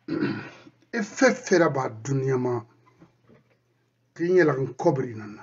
e fefera ba dunia ma kinyela kan kobri nana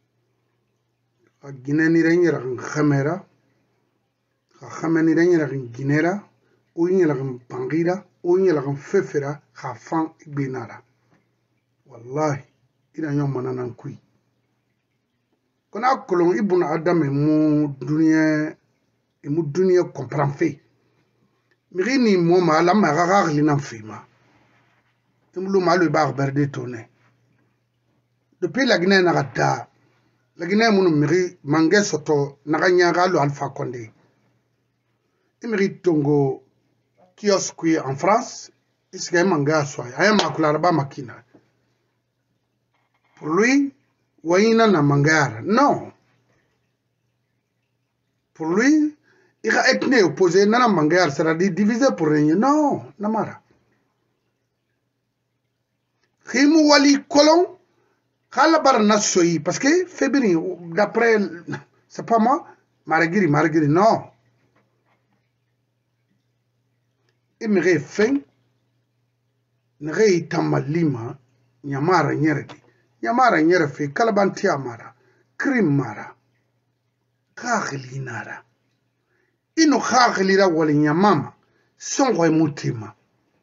a ginani renyela kan khamera khamani renyela kan ginera o nyela kan pangira o nyela kan fefera khafan ibinara wallahi ina nyom mananan kui kona kolon ibuna adam mu dunia comprend fait mirini mo mala ma gaga nan fima imlu malu ba berde tourner depuis la Guinée na gata la Guinée munu miri mangé soto naganya galo Alpha Condé imiri tongo kiosque en France isga manga soya aya makula ba makina pour lui wayina na mangara non pour lui il a ethnie opposée nana mangara c'est-à-dire divisé pour régner non namara khimu wali kolon khala bar nasoyi parce que febri d'après c'est pas moi maragiri non imire fin ngai tamalima nyamara nyere fe kalabanti amara krim mara khagli nara ino khagli ra wali nyamama songo mutima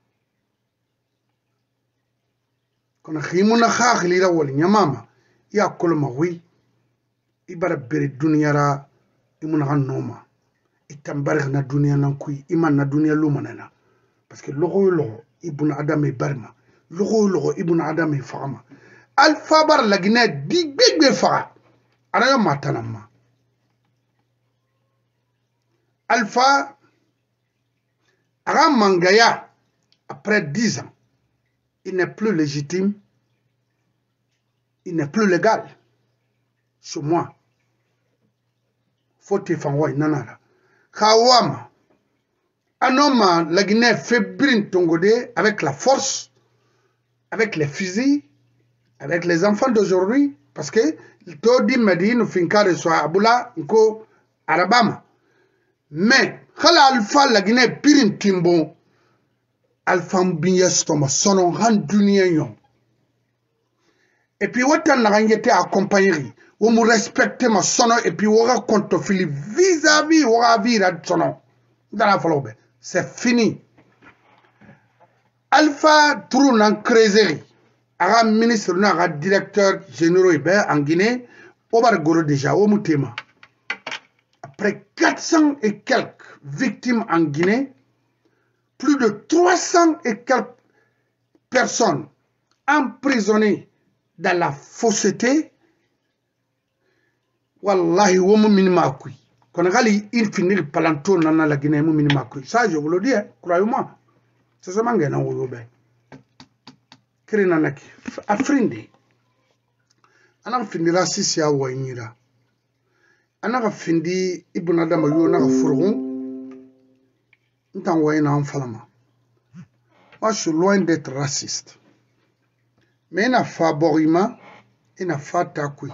kona khimuna khagli ra wali nyamama ya kolma wi ibara bere dunia ra imuna hanoma itambar na dunia nan kui iman na dunia lumanana parce que logo ibuna adam e barma logo ibuna adam e fama Alpha bar la Guinée di big fa ana matanama Alpha mangaya après 10 ans il n'est plus légitime il n'est plus légal sur moi faut te fanwa nanara khawama anoma la Guinée fait brin tongode avec la force avec les fusils avec les enfants d'aujourd'hui, parce que tout dit Medine, Finkare, soit Aboula, Nko, Alabama. Mais, Khala Alpha, la Guinée, Pirin Timbo, Alpha Mbinyestoma, Sonon, Handunion. Et puis, Watan Narangete accompagné, où me respecte ma sono, et puis, Wara contre Philippe, vis-à-vis, Wara Vira Sonon. Dans la Falobe. C'est fini. Alpha, trou nan crézerie. Ara ministre na directeur général en Guinée, Obar Goro déjà au Moutema. Après 400 et quelques victimes en Guinée, plus de 300 et quelques personnes emprisonnées dans la fausseté. Wallahi, womu minima kui. Quand on a il finit palanto nana la Guinée, womu minima kui. Ça, je vous le dis, croyez-moi. C'est ce que vous avez. Kirinanaki afrindi ana findi rasisi ya wanyira ana findi ibuna dama yo na furgun ntan wayna en falama moi je suis loin d'être raciste mais ina fa borima ina fa takui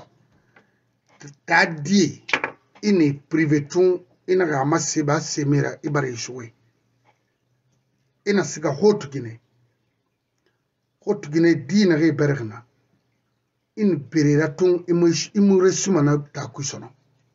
tadi ine priveton ina rama seba semira ibare jouer ina siga hotu Guinée Haute Guinée dina re bergna in bereraton imu resumana ta kusono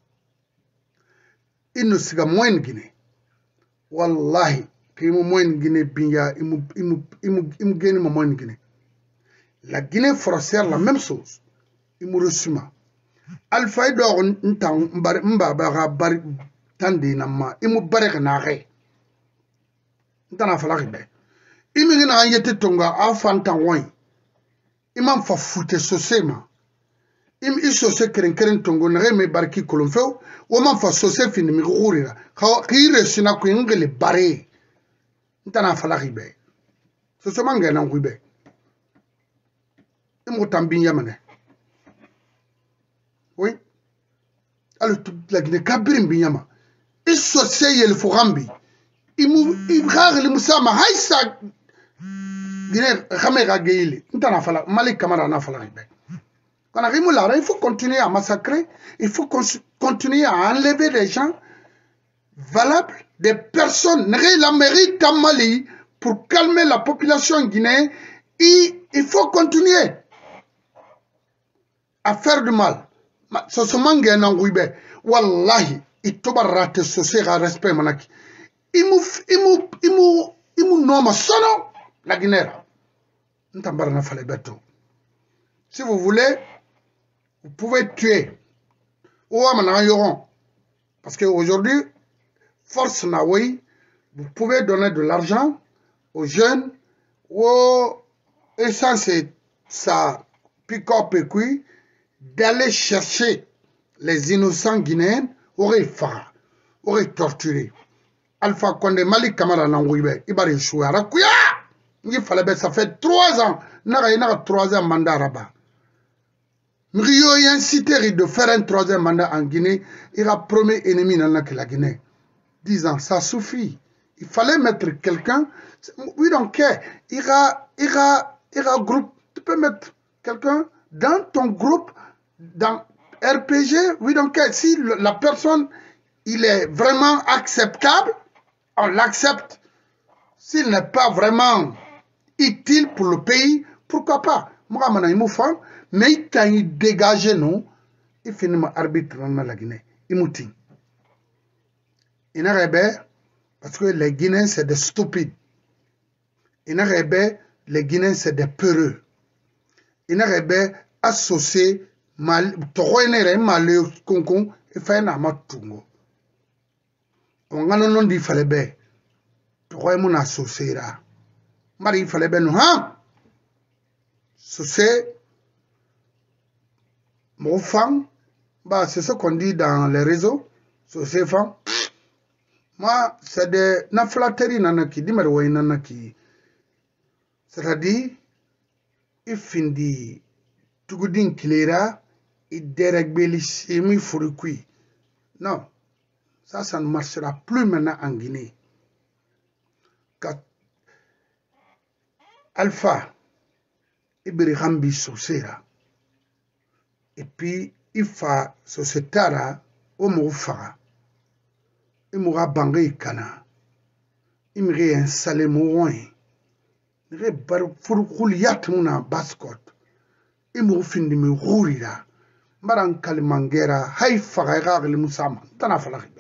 ino siga moyen Guinée wallahi kimu moyen Guinée binya imu geni ma moyen Guinée la Guinée française la même chose imu resuma Alpha do ntan mba ba bari tande na ma imu bergna re ntana fala ribe imi na yete tonga afanta won imam fa fute sosema imi isose keren tongo na me barki kolonfo o man fa sose fini mi khurira khire sina ko ngele bare ntana fala ribe soso manga na ngwibe imo tambi yamane oui alors toute la Guinée kabrim binyama isose yel fugambi imu ibrahim musama haisa Guinée, Malik Kamara n'a pas il faut continuer à massacrer, il faut continuer à enlever des gens valables, des personnes. La mairie Tamali, pour calmer la population guinéenne, il faut continuer à faire du mal. Ce mangue n'angouibe. Wallahi, il toba raté ce respect manaki. Imu noma sono la Guinée. Si vous voulez, vous pouvez tuer. Parce qu'aujourd'hui, force Naoui, vous pouvez donner de l'argent aux jeunes, aux essence ça pick-up et puis d'aller chercher les innocents guinéens, aurait torturé. Alpha Condé Malik Kamara Nangouibe, Ibari Chouara, Kouya! Il fallait ça fait 3 ans, n'a 3 ans mandat rabat. Mrio y incité de faire un 3e mandat en Guinée, il a premier ennemi dans la Guinée. 10 ans, ça suffit. Il fallait mettre quelqu'un, we don't care, il y a groupe, tu peux mettre quelqu'un dans ton groupe, dans RPG, we don't care. Si la personne, il est vraiment acceptable, on l'accepte. S'il n'est pas vraiment utile pour le pays, pourquoi pas? Moi, mais il t'a dégagé, non? Il finit mon arbitre dans la Guinée. Il moutit. Il n'a pas, parce que les Guinéens, c'est des stupides. Il n'a pas, les Guinéens, c'est des peureux. Il n'a pas associé mal, toronere malé concon et fait un amatungo. On a non dit fallait bien. Toi mon associé là. Marie fallait bien nous hein. C'est mon femme. Bah c'est ce qu'on dit dans les réseaux. C'est femme. Moi c'est des naflateri nanaki di merway nanaki. C'est-à-dire il finit tugudin kilera il dérégbeli semi furukui. Non. Ça ne marchera plus maintenant en Guinée. Quand Alpha Ibrihambi Sosera et puis il fa Sosetara au Moufa, il mourra bangé Kana, il me réinstallé Mouroin, il me réinstallé Mouna Bascot, il me refini me rourira, Maran Kalimangera, Haïfa Gaga le Moussama, Tanafalakibe.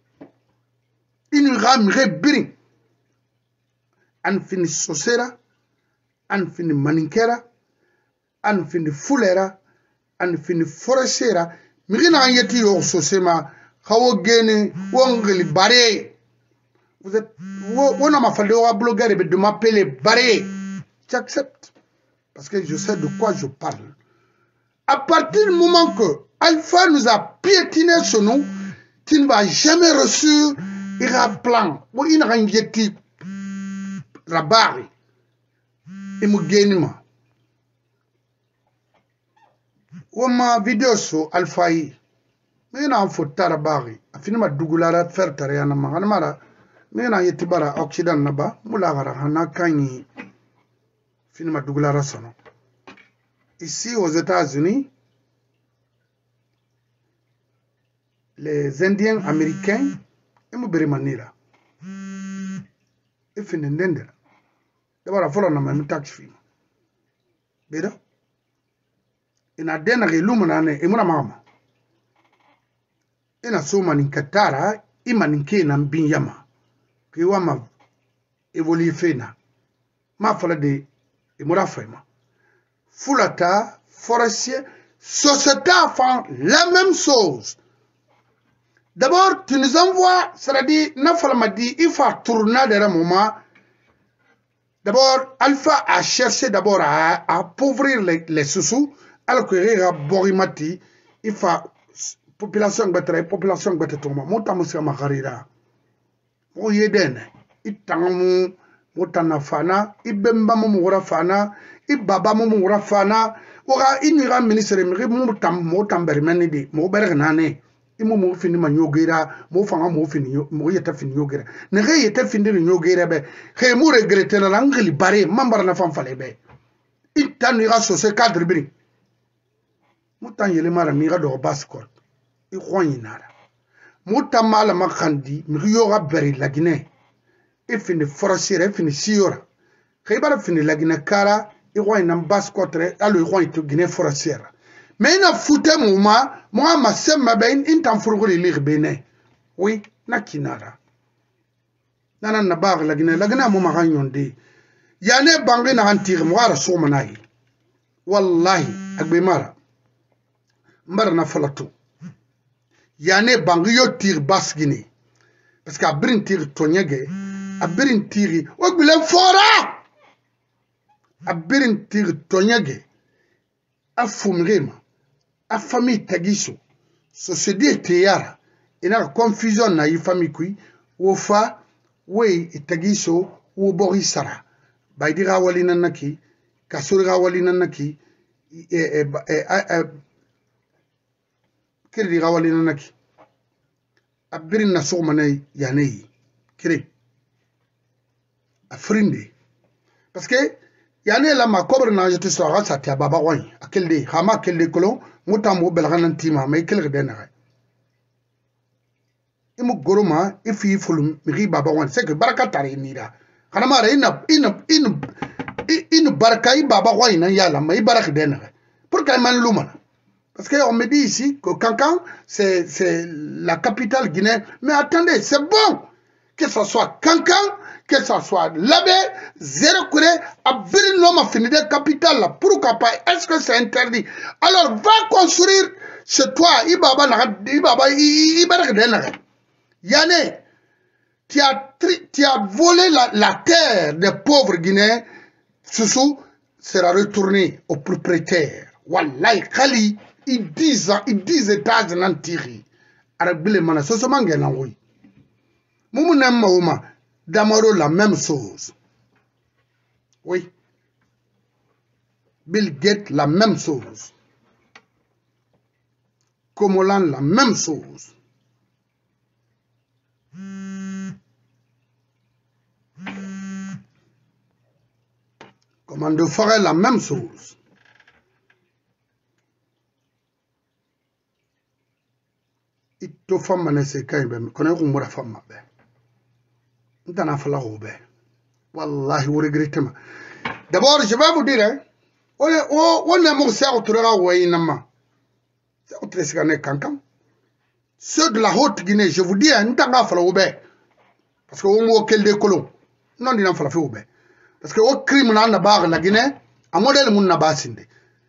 Il ramire birin. An fini Sosera, an fini Maninkera, an fini Fulera, an fini Forestera. Mirina yeti yo Sosema, Hawo Gene, Wongli Baré. Vous êtes, on a ma fallu à bloguer et de m'appeler Baré. J'accepte. Parce que je sais de quoi je parle. À partir du moment que Alpha nous a piétiné sur nous, tu ne vas jamais reçu. Il y a un plan. Il y a un yeti rabari. Il y a un gagnement. Il y a une vidéo sur Alpha. Il y a un photo rabari. Il y a un dougulara faire tariana maganamara. Il y a un yeti bara Occident naba. Moulagara hanakani. Il y a un dougulara sono. Ici aux États-Unis, les Indiens américains, ils m'ont manira. Ils finissent d'endera. D'abord, il faut que nous tax film. Beda. Il a des illuminés et mon maman. Il a souma ninkatara, il m'a ninké na binyama. Qui wa ma évolué fena. Ma fala de imurafema. Fulata, forestier, société font la même chose. D'abord, tu nous envoies, c'est-à-dire, Nafala m'a dit, il faut tourner de un moment. D'abord, Alpha a cherché d'abord à appauvrir les sous-sous, alors que Rera Borimati, il faut population bête tomber. Mota monsieur Makarira. Mo yeden, itangamu, motana fana, ibemba mumura fana, ibaba mumura fana, ora inira ministre motam bermenidi, mo bergnane. Mo fini ma nyogera mo fanga mo fini mo yeta fini nyogera ne re yeta fini nyogera be he mo regretter la ngli bare mambara na fam fale be itanu ira so se cadre bri mutan yele mara mi ga do bascot I khoyinara mutan mala makandi mi yo ga bari la Guinée ifini forasiere ifini siora khibara fini lagina kara igwa ina baskotre alo igwa ito gine forasiere mais ina fute muma moi ma semma ben intan furguli ligbene oui na kinara nana na bag lagina muma ganyonde yane bangi na antir mwara somanayi wallahi agbe mara mbara na falatu yane bangi yo tir basgine parce que abrin tir tonyege abrin tiri ogbile fora abrin tir tonyege afumrema a famille tagiso so se dit teyara ina confusion na yi famille kui wo fa we tagiso wo borisara baydira walina naki kasura walina naki kiri walina naki abirin na sogmane yaneyi kiri afrindi parce que yane la ma kobre na jetu so ga satia baba wani akelde hama akelde kolo mutambo belganan tima may kelge denare imu goroma ifi fulum mi baba wani c'est que baraka tare nira kana mara ina baraka i baba wani na yala may baraka denare pour que man lumana parce que on me dit ici que Kankan c'est la capitale guinéenne mais attendez c'est bon que ce soit Kankan que ça soit Labé, Zéro Kouré, Abiri Noma fini de capitale là. Pourquoi pas? Est-ce que c'est interdit? Alors va construire chez toi, Ibaba, Yane, tu as volé la terre des pauvres Guinéens, Soussou sera retourné au propriétaire. Wallahi, Khali, ils disent étages n'antiri. Arabile mana, ce sont mangués n'envoie. Moumounem Maouma. Damaro, la même chose. Oui. Bill Gates, la même chose. Komolan, la même chose. Commando Forêt, la même chose. Ito femme ne se kaïbe, connaît où moi la femme ma belle. Wallahi, vous regrettez. D'abord, je vais vous dire, on a mon cerveau ceux de la haute Guinée, je vous dis, parce que on voit quel des colons. Non, il n'en fera pas. Parce que au crime dans la Guinée, à modèle mon nabasinde.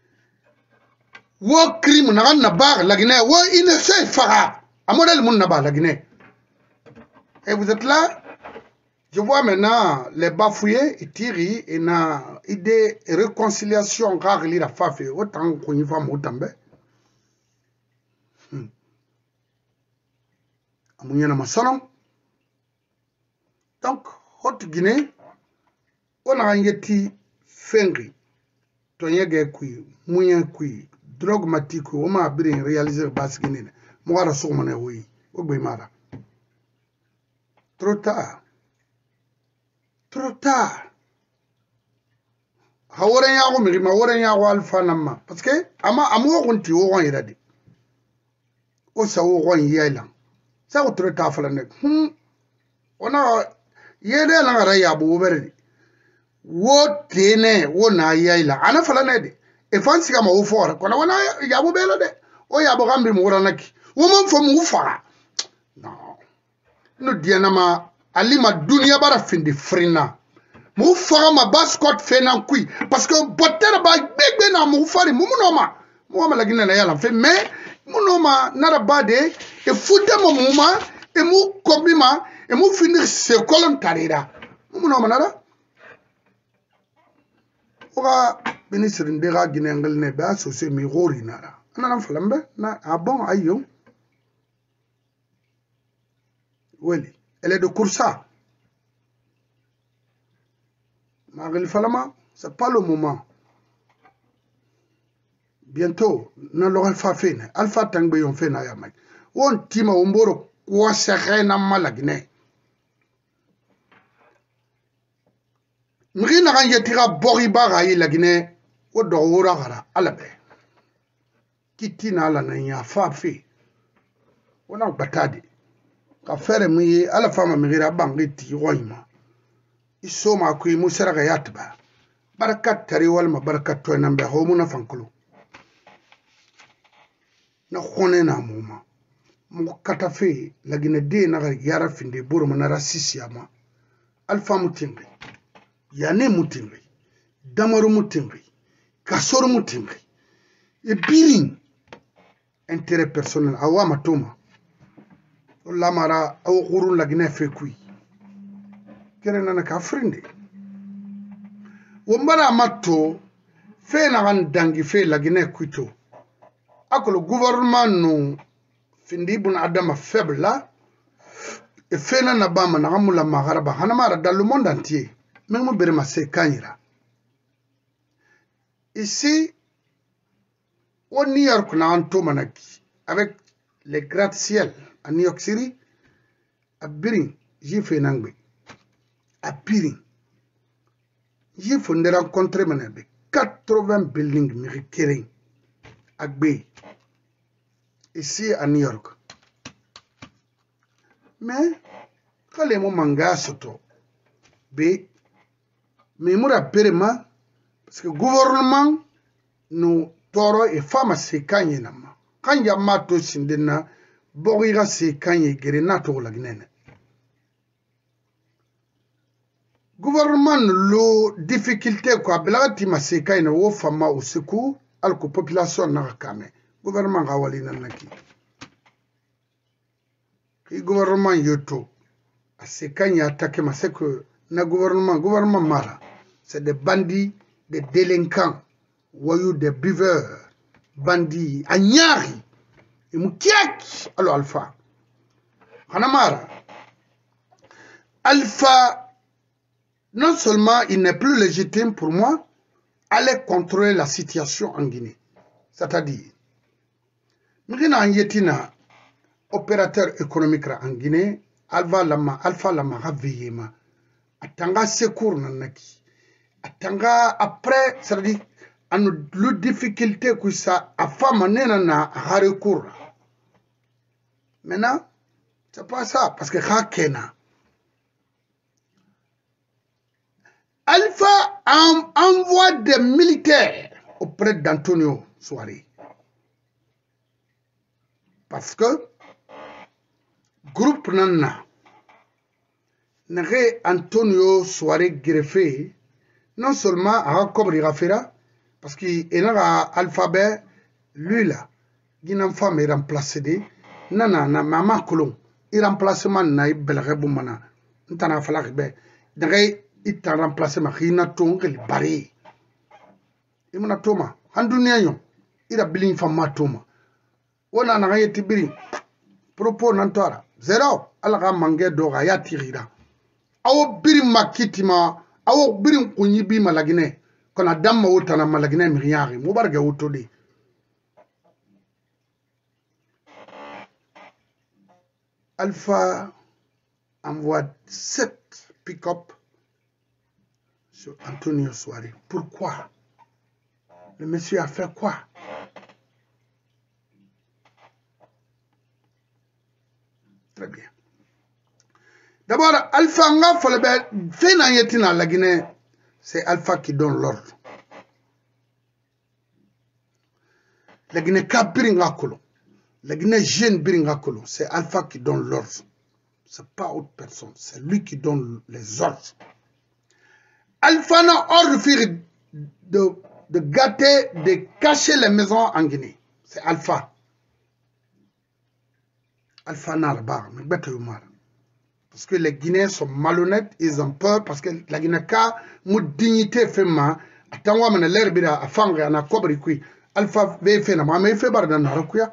Au crime dans la Guinée, il ne sait pas. À modèle mon nabas la Guinée. Et vous êtes là? Je vois maintenant les bafouillés et Thierry et na idée réconciliation car il a fait autant qu'on y va moutambe. Amouyana masanon. Donc, Haute Guinée, on a yeti fengri, tonyege kui, mouyen kui, drogmatique, on m'a bien réalisé le bas Guinée. Moi, la soumane oui, au Bimara. Trop tard. Trop tard. Haworen yago mi ma woren yago alfa namma parce que ama amo gonti wo gon iradi o sa wo gon yela sa o trop tard fala nek ona yede la ngara ya bu berdi wo tene wo na yela ana fala ne de e fansi kama wo fora kona wana ya bu bela de o ya bu gambi mo ranaki wo man fo mu fara non no diana ma alima dunia bara findi frina mu fara ma baskot fena kui parce que botter ba bigbe na mu fari mu noma la gina na yala fe mais mu noma nara bade e futa mo muma e mu komima e mu finir se kolon tarira mu noma nara oga ministre ndega gina ngal ne ba so se mi gori nara ana falambe na bon ayo weli elle est de Koursa. Marie Falama, ce n'est pas le moment. Bientôt, nous l'aurons fait. Alpha Tangbe yon fait na yamak. On tima umboro kwa serre na malagine. Mri na ganye tira boriba rayi lagine. O do wora gara alabe. Kitina ala na ya fa fe. Ona batadi. Ka fere mi ala fama mi gira bangi ti roima isoma ku musaraga yatba barakat tari wal ma barakat to nambe ho muna fankulu na khone na muma mu katafe lagina de na yara finde buru mana rasisi ama alfa mutingi yane mutingi damaru mutingi kasoro mutingi e birin intérêt personnel awa matoma lamara aw khurun lagina fe kui kere nana ka frinde wombara matto fe na gan dangi fe lagina kuito akolo gouvernement no findi bun adama faible e fe na bama na gamula magharaba hanamara dans le monde entier même mo berema se kanyira ici au New York na anto manaki avec les gratte-ciel à New York City à Birin j'ai fait nangbe à Birin j'ai fondé rencontrer manabe 80 buildings mérikérés à Gbe ici à New York mais quand les moments manga soto be mais mura berema parce que gouvernement nous toro et femme se kanye nama kanya mato sindena bogira se kanye gere na to lagnene gouvernement lo difficulté quoi blati ma se kanye wo fama au secours alko population na kame gouvernement ga walina naki ki gouvernement yoto a se kanye attaquer ma c'est que na gouvernement mara c'est des bandits des délinquants voyous des buveurs bandits agnari et moukiak alors alpha hanamara alpha non seulement il n'est plus légitime pour moi aller contrôler la situation en Guinée c'est-à-dire migina yetina opérateur économique en Guinée alpha lama raveyema atanga secours nanaki atanga après c'est-à-dire le difficulté que ça a femme na recours. Maintenant, c'est pas ça, parce que Hakena. Alpha envoie des militaires auprès d'Antonio Soare. Parce que groupe Nana n'aurait Antonio Soare greffé non seulement à Kobri Rafera, parce qu'il y a un alphabet, lui là, il y a une femme qui est remplacée. Nana, maman Colon, il remplacement na belge boumana. N'tana falak be. D'agay, il t'a remplacé ma hina tongue le barré. Il m'a toma. Handunia yon, il a billing femme toma. Wana na yeti biri. Propos nantora. Zero, alaga mange doga ya tirira. Awo biri makitima, awo biri kunyibi malagine. Kona damma utana malagine miriari mubarge utodi Alpha envoie 7 pick-up sur Antonio Soare. Pourquoi? Le monsieur a fait quoi? Très bien. D'abord, Alpha nga folebe fena yetina la Guinée. C'est Alpha qui donne l'ordre. La Guinée ka biringa kolo. La Guinée jeune biringa kolo. C'est Alpha qui donne l'ordre. C'est pas autre personne. C'est lui qui donne les ordres. Alpha n'a ordre de gâter, de cacher les maisons en Guinée. C'est Alpha. Alpha n'a pas. Mais bête humeur. Parce que les Guinéens sont malhonnêtes, ils ont peur, parce que la Guinée a une dignité féminin. Attends, on a l'air de faire un cobre qui Alpha veut faire, mais il fait pas dans la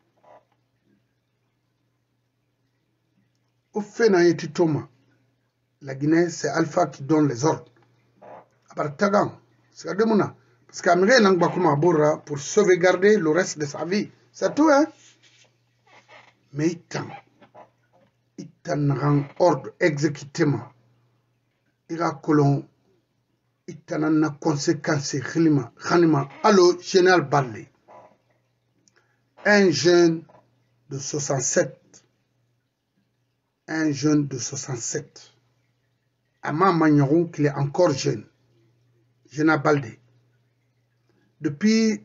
au fait, la Guinée, c'est Alpha qui donne les ordres. À part Tagan, c'est parce qu'Amérique n'a pas pour sauvegarder le reste de sa vie. C'est tout, hein? Mais il rend ordre exécutement. Il a colon, il a conséquences. Allo, général Barley, un jeune de 67. Un jeune de 67. Ama Magnaron qu'il est encore jeune. Général Baldé. Depuis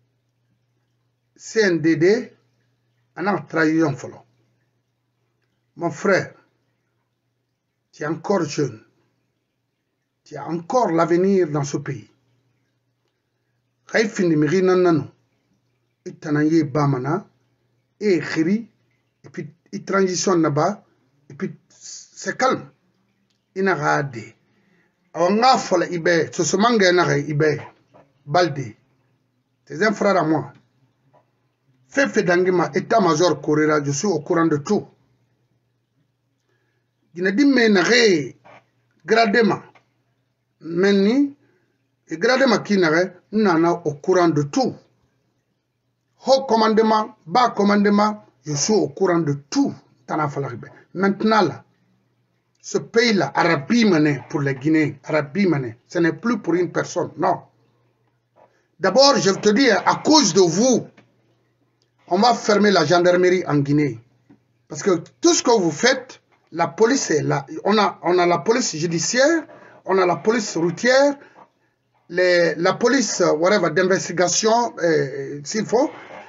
CNDD, on a trahi un follow. Mon frère, tu es encore jeune. Tu as encore l'avenir dans ce pays. Raifini Mirina Nano. Itanaye Bamana. Et Khiri. Et puis, il transitionne là-bas. Et puis, c'est calme. Il n'a rien dit. On a fait l'Ibé. Ce se mangue n'a Ibé. Baldé. Tes un frère à moi. Fait d'Angima, état-major Corera, je suis au courant de tout. Il n'a dit, mais n'a gradement. Meni, et gradement qui n'a au courant de tout. Haut commandement, bas commandement, je suis au courant de tout. Maintenant, là, ce pays-là, Arabie Mané, pour les Guinéens, Arabie Mané, ce n'est plus pour une personne, non. D'abord, je te dis, à cause de vous, on va fermer la gendarmerie en Guinée. Parce que tout ce que vous faites, la police est là. On a la police judiciaire, on a la police routière, la police d'investigation, s'il faut.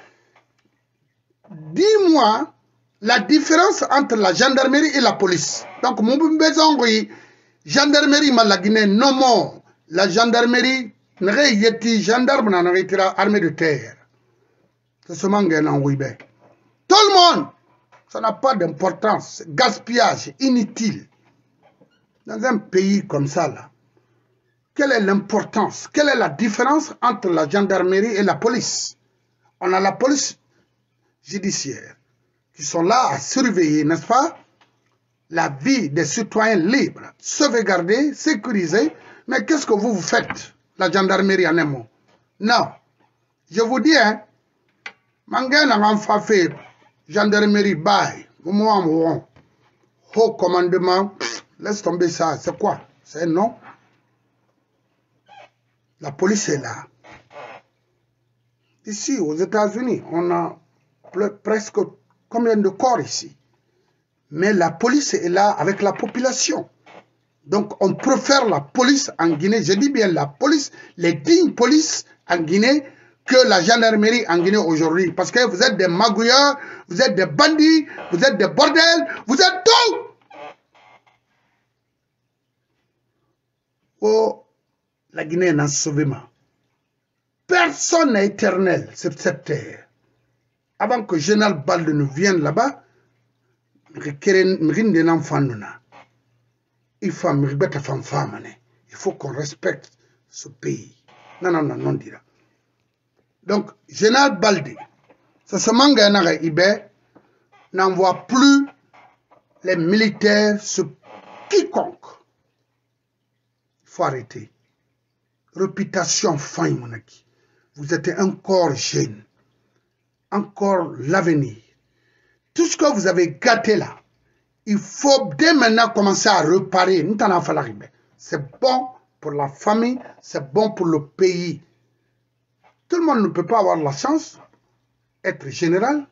Dis-moi la différence entre la gendarmerie et la police. Donc, mon besoin, gendarmerie, la Guinée, non, non. La gendarmerie, gendarme, armée de terre. C'est ce mangue en Ouibé. Tout le monde, ça n'a pas d'importance. Gaspillage, inutile. Dans un pays comme ça, là, quelle est l'importance? Quelle est la différence entre la gendarmerie et la police? On a la police judiciaire qui sont là à surveiller, n'est-ce pas, la vie des citoyens libres, sauvegarder, sécuriser. Mais qu'est-ce que vous faites, la gendarmerie en un mot? Non. Je vous dis, hein, Mangan a fait gendarmerie, bye, haut commandement, laisse tomber ça, c'est quoi? C'est non. La police est là. Ici, aux États-Unis, on a presque combien de corps ici? Mais la police est là avec la population. Donc, on préfère la police en Guinée, je dis bien la police, les dignes polices en Guinée, que la gendarmerie en Guinée aujourd'hui. Parce que vous êtes des magouilleurs, vous êtes des bandits, vous êtes des bordels, vous êtes tout. Oh, la Guinée n'a sauvé ma. Personne n'est éternel sur cette terre. Avant que Général Baldé ne vienne là-bas, il faut qu'on respecte ce pays. Non, non, non, non, dira. Donc, Général Baldé, ce Mangana Ibé n'envoie plus les militaires sur quiconque. Il faut arrêter. Réputation fin, mon ami. Vous êtes encore jeune. Encore l'avenir. Tout ce que vous avez gâté là, il faut dès maintenant commencer à réparer. C'est bon pour la famille, c'est bon pour le pays. Tout le monde ne peut pas avoir la chance d'être général.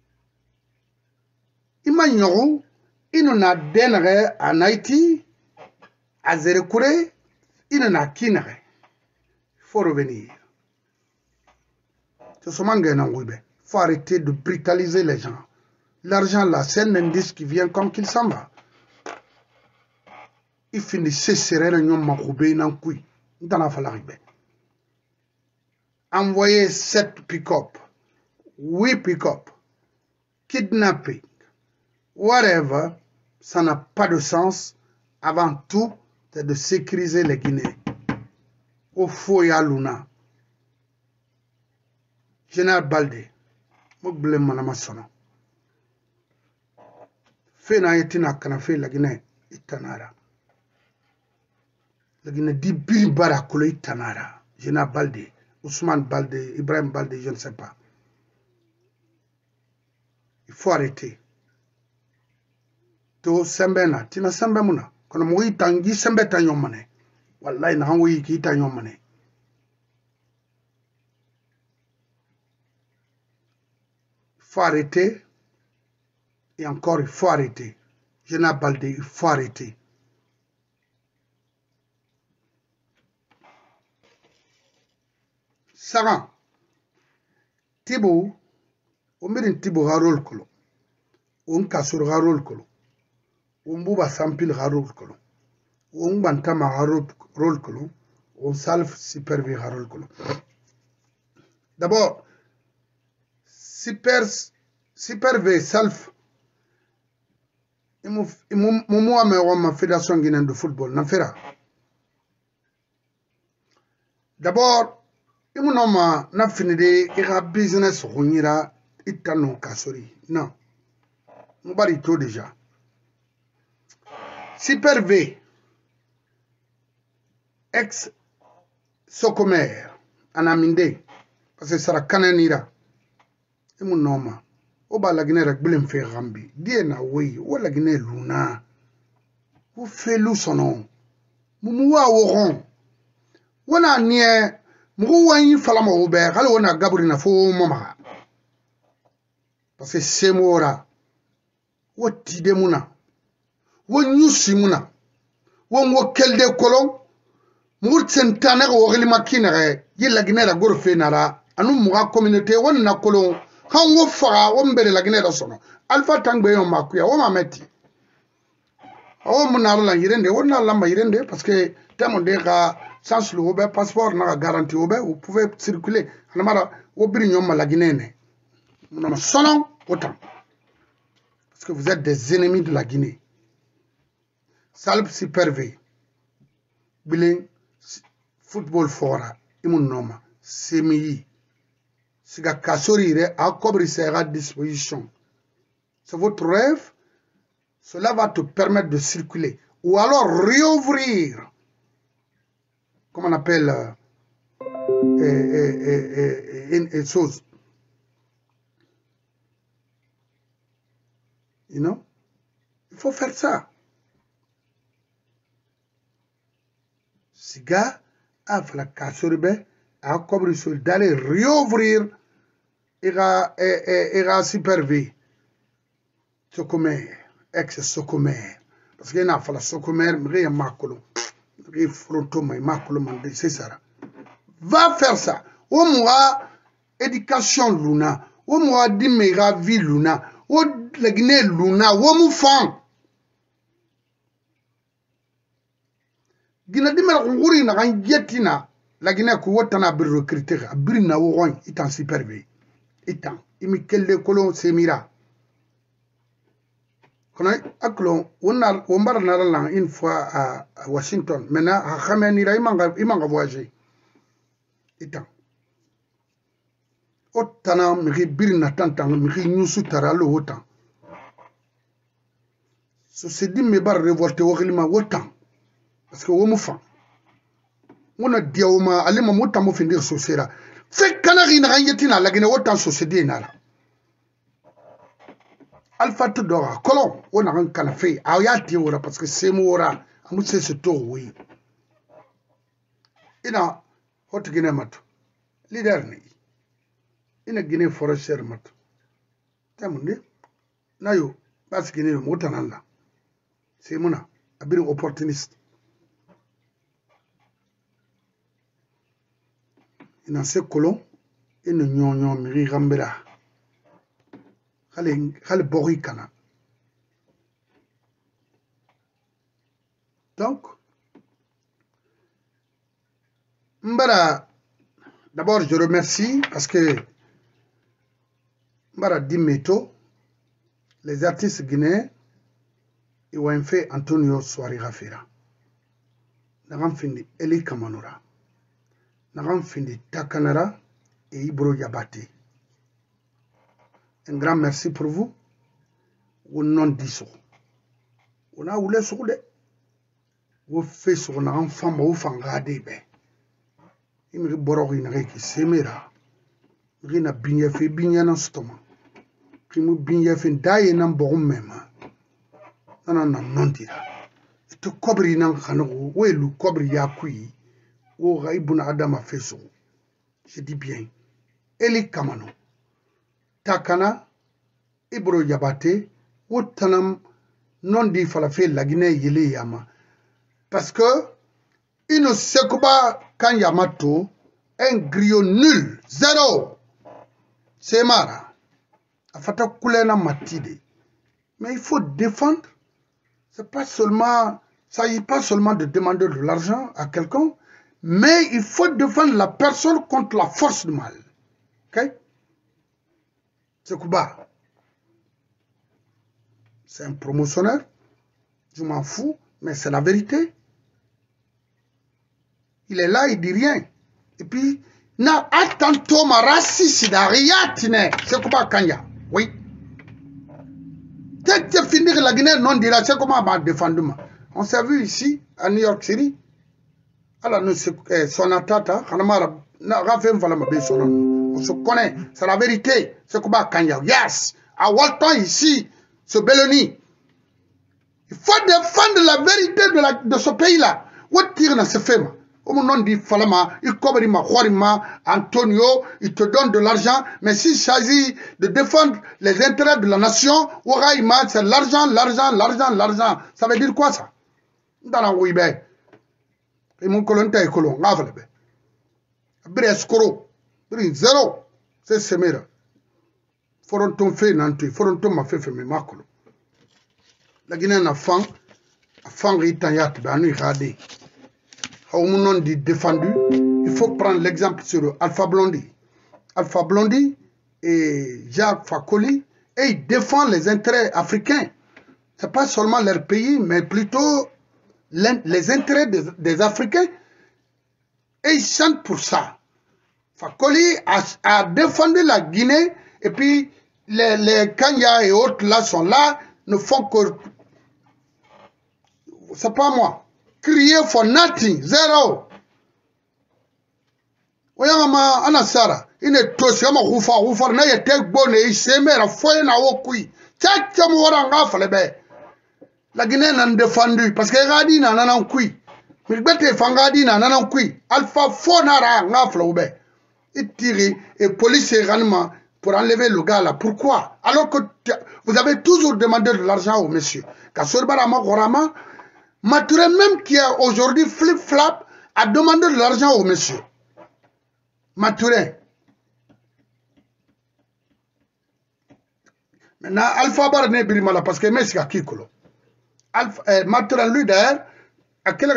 Imagine, il n'en a dénéré en Haïti, à Zérekouré, il n'en a qui n'en. Il faut revenir. C'est ce qu'il faut arrêter de brutaliser les gens. L'argent là, c'est un indice qui vient comme qu'il s'en va. Il finit de cesser envoyer 7 pick-up, 8 pick-up, kidnapping, whatever, ça n'a pas de sens. Avant tout, c'est de sécuriser les Guinéens. Au faux ya Luna. Général Baldé, Moublé Manamasono. Fena yetina kana fe la Guinée itanara. La Guinée dit Bilbara Kolo itanara. Général Baldé, Ousmane Baldé, Ibrahim Baldé, je ne sais pas. Il faut arrêter. To sembena, tina sembemuna. Kono mo itangi sembe tanyomane. Wallahi na hanwo yiki tanyomane. Il faut arrêter. Et encore, il faut arrêter. Général Baldé, il faut arrêter. saga tibo o mirin tibo harol kolo on kasur harol kolo on buba sampil harol kolo on bantama harol kolo on salf supervi harol kolo. D'abord supervi salf imu ame ma fédération guinéenne de football na fera. D'abord imu noma na finide ira business hunyira itano kasori non mubari to déjà Super V ex Socomer anaminde parce que sera kananira imu noma oba la Guinée rek bilim fe gambi die na wey wala Guinée luna ou felu sono mumu wa woron wana nie mugu wanyi falama obe hal wana gaburi na fo mama parce que semora woti de muna won yusi muna won wokelde kolon mugur sentane ko wogli makina re yilla ginera gorfe nara anu muga communauté won na kolon kan wo faga won bere la ginera sono alpha tangbe yon makuya wo mameti o munaro la yirende won na lamba yirende parce que tamo de ga sans le passeport na garantie obe vous pouvez circuler anamara wo biri nyom la Guinée ne sono autant parce que vous êtes des ennemis de la Guinée. Salp supervé bilin football fora imun noma semi siga kasori re a cobri sera disposition. C'est votre rêve, cela va te permettre de circuler ou alors réouvrir comment on appelle une chose, you know, il faut faire ça. Siga a fait la kasoribe a cobri sur d'aller réouvrir ira supervé Socomer ex Socomer parce qu'il n'a pas la Socomer mais makolo mais frontoma makolo mande c'est ça va faire ça au moins éducation luna au moins dimera vie luna au la Guinée luna au moufan Guinée dimera nguri na ganjetina la Guinée ko wotana bir recruter birina wo gon itan supervé itan imi kelle kolon semira kono aklo wonna wombar naralan une fois à Washington maintenant a xameni ra imanga voyager itan otana mi birina tantan mi nyusu taralo wotan so se dit me bar révolter woglima wotan parce que womu fa wona diawma alima motam mo findir so sera c'est kanari na ganyetina la Guinée wotan so se dit nala Alpha Tudora, colon, on a un canapé, ayati ora parce que c'est mora, amuse ce tour, oui. Ina, hot Guinée mat, leader ni, ina Guinée forestière mat. Tamundi, nayo, parce que Guinée motananda, c'est mona, a bit opportuniste. Ina se colon, ina nyon miri gambera. Khale bori kana. Donc Mbara, d'abord je remercie parce que Mbara Dimeto, les artistes guinéens, ils ont fait Antonio Soari Rafira. N'avons fini Eli Kamanora. N'avons fini Takanara et Ibro Yabate. Un grand merci pour vous. Ou non diso. On a oulé sur le. Ou fait sur un enfant ou fangade be. Il me borori na ki semera. Rina binya fe binya na stoma. Kimu binya fe daye na borum mema. Nana non dira. Et kobri nan khano ou elu kobri yakui. Ou raibuna adama feso. Je dis bien. Eli Kamano. Takana, Ibro Yabate, Wotanam, non di falafel la Guinée yele yama. Parce que, il ne sait pas quand Yamato, un griot nul, zéro. C'est marrant. Afata Koulena Matide. Mais il faut défendre. C'est pas seulement, ça y est pas seulement de demander de l'argent à quelqu'un, mais il faut défendre la personne contre la force du mal. Ok? C'est Kouba. C'est un promotionnaire. Je m'en fous, mais c'est la vérité. Il est là, il dit rien. Et puis, na attends ma raciste d'Ariatine. C'est Kouba Kanya. Oui. Dès que tu finis la Guinée non dira, c'est comment on va défendre. On s'est vu ici, à New York City. Alors, nous, son atata, on se connaît, c'est la vérité. C'est Kouba Kanya. Yes. À Walton, ici, ce Belloni. Il faut défendre la vérité de ce pays-là. Où tire dans ce film? Au nom dit Falama, il cobre Antonio, il te donne de l'argent, mais s'il s'agit de défendre les intérêts de la nation, c'est l'argent, l'argent, l'argent, l'argent. Ça veut dire quoi ça? Dans la Ouibe. Et mon colon est colon, Ravelebe. Brescoro, zéro. C'est semé. Foronton fait nantu, foronton m'a fait me macolo. La Guinée n'a fan, Ritayat, Banu Rade. Au nom dit défendu, il faut prendre l'exemple sur Alpha Blondy. Alpha Blondy et Jacques Fakoli, et ils défendent les intérêts africains. Ce n'est pas seulement leur pays, mais plutôt les intérêts des Africains. Et ils chantent pour ça. Fakoli a défendu la Guinée, et puis les Kenya et autres là sont là, ne font que... C'est pas moi. Crier for nothing, zéro. Oyama anasara, ine tosi ama rufa na yete gbone isemera foye na wokui. Tcha mo wara ngafa lebe. La Guinée n'a défendu parce que gadi na nanan kui. Milbete fangadi na nanan kui. Alpha fonara ngafa oube. Il tire et police et ranima pour enlever le gars là. Pourquoi? Alors que vous avez toujours demandé de l'argent au monsieur. Kasorbarama Gorama Maturé même qui est aujourd'hui flip-flap a demandé de l'argent au monsieur. Maturé. Maintenant, Alpha Bar n'est pas parce que Messi a Kikolo. Maturé, lui d'ailleurs, à quel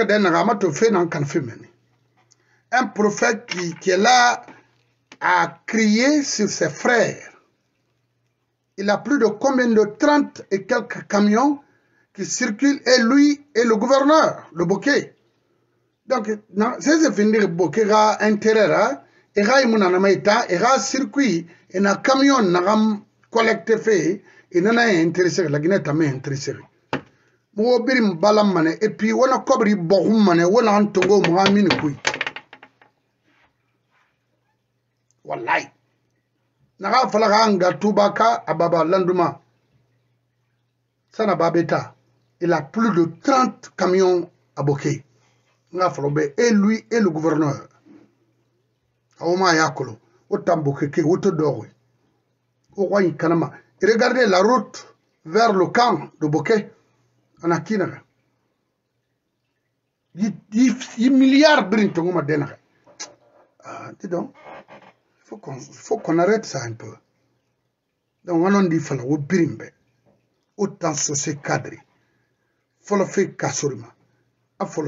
un prophète qui est là à crier sur ses frères. Il a plus de combien de 30 et quelques camions qui circule, et lui et le gouverneur, le bouquet. Donc, c'est fini le bouquet, il a intérêt, il a un circuit, il a un camion, il a un collecte fait, il a intéressé, la Guinée est intéressée. Moi, birim balam mané, et puis, on a cobri bohum mané, on a un tongo, moi, mine kui. Wallahi. Naga falanga tubaka, ababa landuma. Sana babeta. Il a plus de 30 camions à Bokeh. Et lui et le gouverneur. Et regardez la route vers le camp de Bokeh. En Akina. Il y a milliards de brinton. Dis donc. Il faut qu'on arrête ça un peu. Donc on dit qu'il faut que autant ce cadre. Folo fe kasurima afolo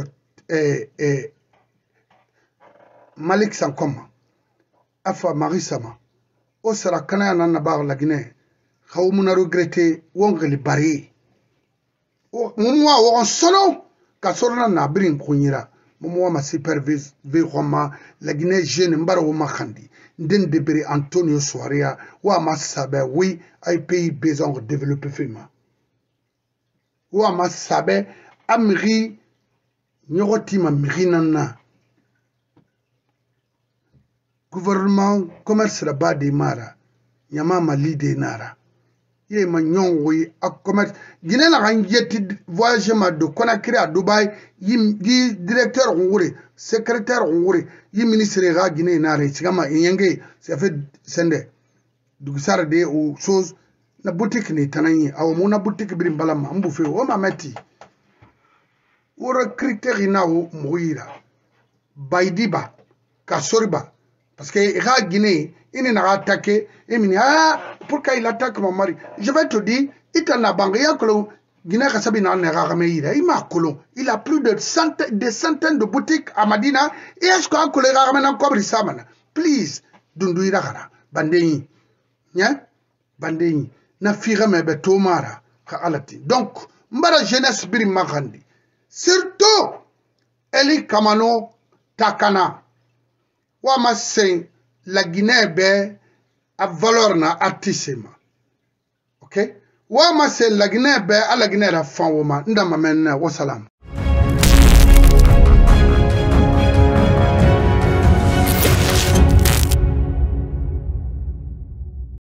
Malik Sankoma afa Marisama o sara kana na ba la Guinée khawmuna regretter wongeli bari o mumwa wo sono kasurna na brin kunyira mumwa ma supervise ve roma la Guinée jeune mbaro ma khandi nden debere Antonio Soaria wa ma sabe oui ay pays besoin de développer fima Ou ma sabe amri nyogoti ma mirinana gouvernement commerce la ba de mara nyama mali de nara ye ma nyongwi a commerce Guinée la ngeti voyagement de Conakry à Dubaï yi directeur ngure secrétaire ngure yi ministre ga Guinée nare sigama yenge ça fait sende du sar de ou chose na boutique ni tanani aw mo na boutique birim balama mbufe o mamati wora critère ina o moira baidiba kasoriba Parce que il a Guinée, il n'a attaqué, et il a pourquoi il attaque mon mari? Je vais te dire, il a banque, il a plus de centaines de boutiques à Madina. Et est-ce qu'on a collé please, dundu ira bandeni. Bandeni. Na fira me betomara. Donc, mbara jeunesse biri magandi. Surtout, Eli Kamano Takana. Wama sen la Guinée be a valeur na artissima. Ok? Wama sen la Guinée be a la Guinée da fan woma. Ndama menna wasalam.